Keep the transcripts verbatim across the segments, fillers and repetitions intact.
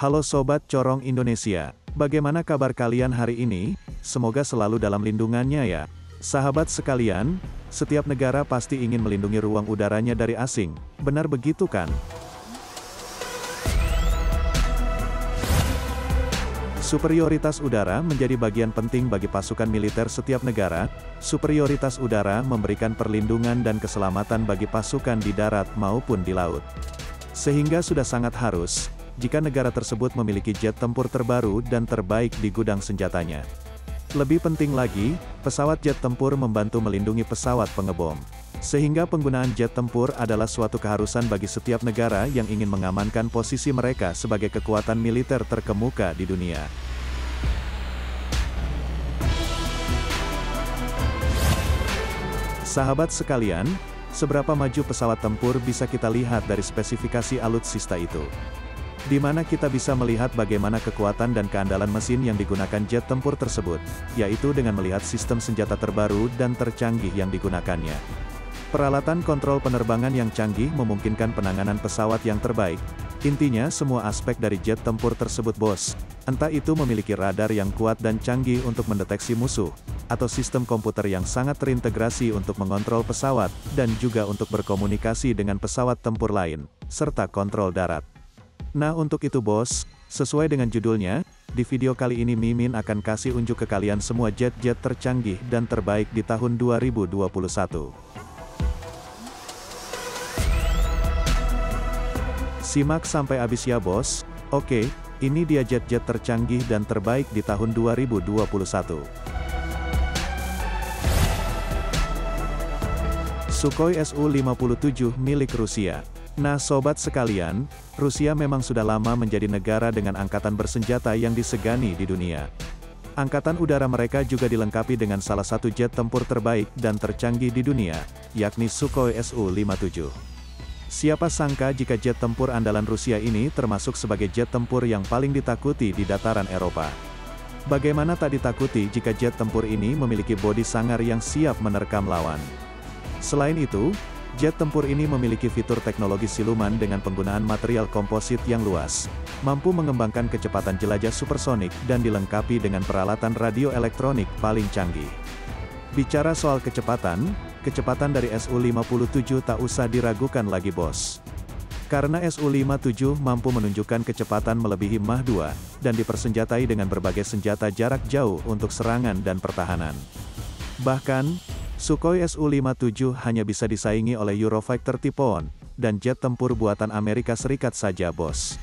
Halo Sobat Corong Indonesia, bagaimana kabar kalian hari ini? Semoga selalu dalam lindungannya ya. Sahabat sekalian, setiap negara pasti ingin melindungi ruang udaranya dari asing, benar begitu kan? Superioritas udara menjadi bagian penting bagi pasukan militer setiap negara. Superioritas udara memberikan perlindungan dan keselamatan bagi pasukan di darat maupun di laut. Sehingga sudah sangat harus, jika negara tersebut memiliki jet tempur terbaru dan terbaik di gudang senjatanya. Lebih penting lagi, pesawat jet tempur membantu melindungi pesawat pengebom. Sehingga penggunaan jet tempur adalah suatu keharusan bagi setiap negara yang ingin mengamankan posisi mereka sebagai kekuatan militer terkemuka di dunia. Sahabat sekalian, seberapa maju pesawat tempur bisa kita lihat dari spesifikasi alutsista itu. Di mana kita bisa melihat bagaimana kekuatan dan keandalan mesin yang digunakan jet tempur tersebut, yaitu dengan melihat sistem senjata terbaru dan tercanggih yang digunakannya. Peralatan kontrol penerbangan yang canggih memungkinkan penanganan pesawat yang terbaik. Intinya semua aspek dari jet tempur tersebut bos, entah itu memiliki radar yang kuat dan canggih untuk mendeteksi musuh, atau sistem komputer yang sangat terintegrasi untuk mengontrol pesawat, dan juga untuk berkomunikasi dengan pesawat tempur lain, serta kontrol darat. Nah untuk itu bos, sesuai dengan judulnya, di video kali ini Mimin akan kasih unjuk ke kalian semua jet-jet tercanggih dan terbaik di tahun dua ribu dua puluh satu. Simak sampai habis ya bos. Oke, ini dia jet-jet tercanggih dan terbaik di tahun dua ribu dua puluh satu. Sukhoi S U lima puluh tujuh milik Rusia. Nah sobat sekalian, Rusia memang sudah lama menjadi negara dengan angkatan bersenjata yang disegani di dunia. Angkatan udara mereka juga dilengkapi dengan salah satu jet tempur terbaik dan tercanggih di dunia, yakni Sukhoi S U lima puluh tujuh. Siapa sangka jika jet tempur andalan Rusia ini termasuk sebagai jet tempur yang paling ditakuti di dataran Eropa. Bagaimana tak ditakuti jika jet tempur ini memiliki bodi sangar yang siap menerkam lawan. Selain itu, jet tempur ini memiliki fitur teknologi siluman dengan penggunaan material komposit yang luas, mampu mengembangkan kecepatan jelajah supersonik dan dilengkapi dengan peralatan radio elektronik paling canggih. Bicara soal kecepatan, kecepatan dari S U lima puluh tujuh tak usah diragukan lagi bos. Karena S U lima puluh tujuh mampu menunjukkan kecepatan melebihi Mach dua, dan dipersenjatai dengan berbagai senjata jarak jauh untuk serangan dan pertahanan. Bahkan, Sukhoi S U lima puluh tujuh hanya bisa disaingi oleh Eurofighter Typhoon, dan jet tempur buatan Amerika Serikat saja bos.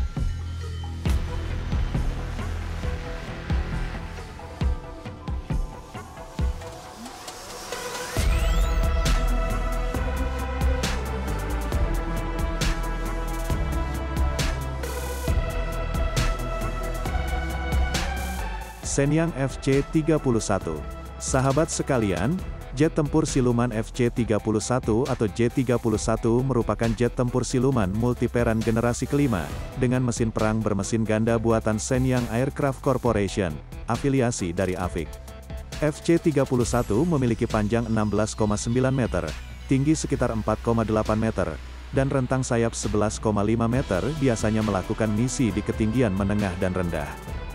Shenyang F C tiga puluh satu. Sahabat sekalian, jet tempur siluman F C tiga puluh satu atau J tiga puluh satu merupakan jet tempur siluman multiperan generasi kelima, dengan mesin perang bermesin ganda buatan Shenyang Aircraft Corporation, afiliasi dari A V I C. F C tiga puluh satu memiliki panjang enam belas koma sembilan meter, tinggi sekitar empat koma delapan meter, dan rentang sayap sebelas koma lima meter, biasanya melakukan misi di ketinggian menengah dan rendah.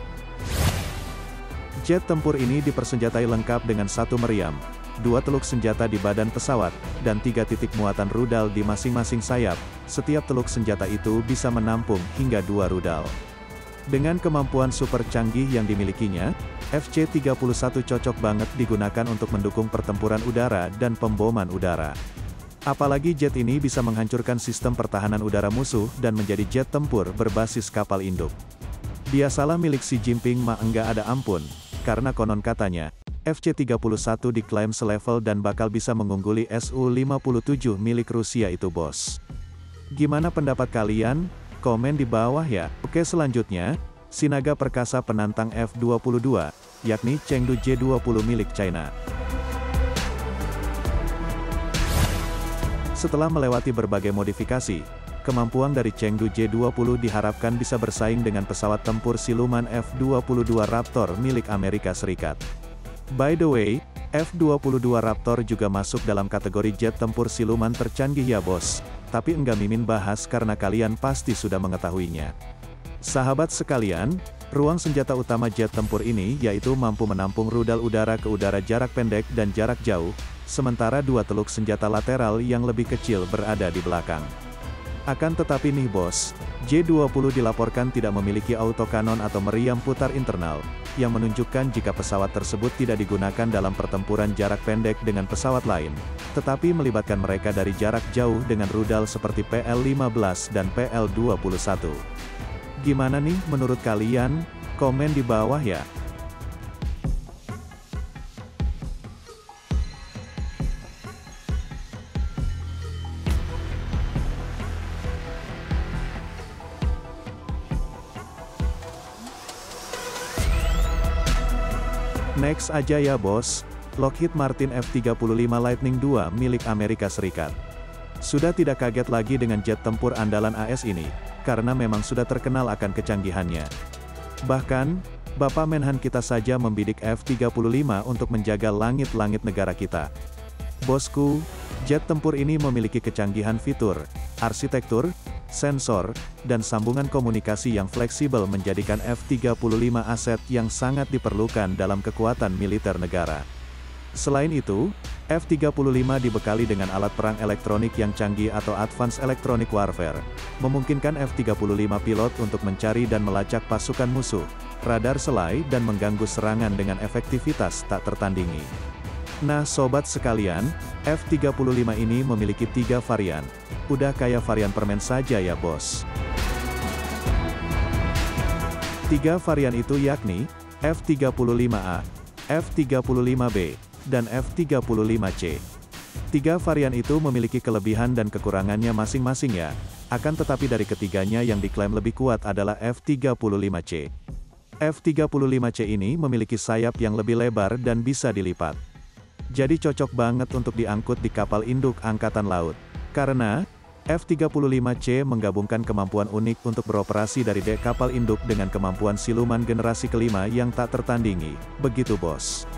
Jet tempur ini dipersenjatai lengkap dengan satu meriam, dua teluk senjata di badan pesawat, dan tiga titik muatan rudal di masing-masing sayap. Setiap teluk senjata itu bisa menampung hingga dua rudal. Dengan kemampuan super canggih yang dimilikinya, F C tiga puluh satu cocok banget digunakan untuk mendukung pertempuran udara dan pemboman udara. Apalagi jet ini bisa menghancurkan sistem pertahanan udara musuh dan menjadi jet tempur berbasis kapal induk. Biasalah milik Xi Jinping mah enggak ada ampun. Karena konon katanya, F C tiga puluh satu diklaim selevel dan bakal bisa mengungguli S U lima puluh tujuh milik Rusia itu bos. Gimana pendapat kalian? Komen di bawah ya. Oke selanjutnya, Sinaga perkasa penantang F dua puluh dua, yakni Chengdu J dua puluh milik China. Setelah melewati berbagai modifikasi, kemampuan dari Chengdu J dua puluh diharapkan bisa bersaing dengan pesawat tempur siluman F dua puluh dua Raptor milik Amerika Serikat. By the way, F dua puluh dua Raptor juga masuk dalam kategori jet tempur siluman tercanggih ya bos, tapi enggak Mimin bahas karena kalian pasti sudah mengetahuinya. Sahabat sekalian, ruang senjata utama jet tempur ini yaitu mampu menampung rudal udara ke udara jarak pendek dan jarak jauh, sementara dua teluk senjata lateral yang lebih kecil berada di belakang. Akan tetapi nih bos, J dua puluh dilaporkan tidak memiliki autokanon atau meriam putar internal, yang menunjukkan jika pesawat tersebut tidak digunakan dalam pertempuran jarak pendek dengan pesawat lain, tetapi melibatkan mereka dari jarak jauh dengan rudal seperti P L lima belas dan P L dua puluh satu. Gimana nih menurut kalian? Komen di bawah ya. Next aja ya bos, Lockheed Martin F tiga puluh lima Lightning dua milik Amerika Serikat. Sudah tidak kaget lagi dengan jet tempur andalan A S ini, karena memang sudah terkenal akan kecanggihannya. Bahkan, Bapak Menhan kita saja membidik F tiga puluh lima untuk menjaga langit-langit negara kita. Bosku, jet tempur ini memiliki kecanggihan fitur, arsitektur, sensor, dan sambungan komunikasi yang fleksibel menjadikan F tiga puluh lima aset yang sangat diperlukan dalam kekuatan militer negara. Selain itu, F tiga puluh lima dibekali dengan alat perang elektronik yang canggih atau Advanced Electronic Warfare, memungkinkan F tiga puluh lima pilot untuk mencari dan melacak pasukan musuh, radar selai dan mengganggu serangan dengan efektivitas tak tertandingi. Nah sobat sekalian, F tiga puluh lima ini memiliki tiga varian. Udah kayak varian permen saja ya bos. Tiga varian itu yakni, F tiga puluh lima A, F tiga puluh lima B, dan F tiga puluh lima C. Tiga varian itu memiliki kelebihan dan kekurangannya masing-masing ya, akan tetapi dari ketiganya yang diklaim lebih kuat adalah F tiga puluh lima C. F tiga puluh lima C ini memiliki sayap yang lebih lebar dan bisa dilipat. Jadi cocok banget untuk diangkut di kapal induk Angkatan Laut. Karena, F tiga puluh lima C menggabungkan kemampuan unik untuk beroperasi dari dek kapal induk dengan kemampuan siluman generasi kelima yang tak tertandingi. Begitu bos.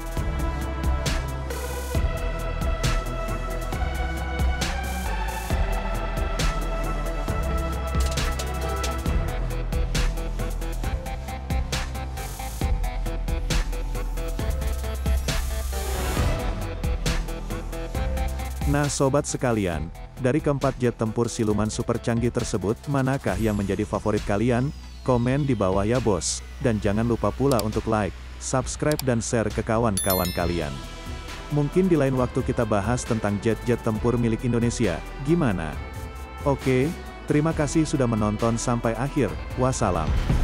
Nah sobat sekalian, dari keempat jet tempur siluman super canggih tersebut, manakah yang menjadi favorit kalian? Komen di bawah ya bos, dan jangan lupa pula untuk like, subscribe dan share ke kawan-kawan kalian. Mungkin di lain waktu kita bahas tentang jet-jet tempur milik Indonesia, gimana? Oke, terima kasih sudah menonton sampai akhir, wassalam.